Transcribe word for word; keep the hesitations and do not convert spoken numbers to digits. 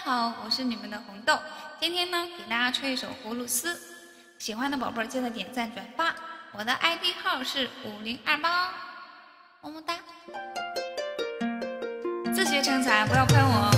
好，我是你们的红豆，今天呢给大家吹一首葫芦丝，喜欢的宝贝儿记得点赞转发，我的 I D 号是五零二八，么么哒。自学成才，不要喷我。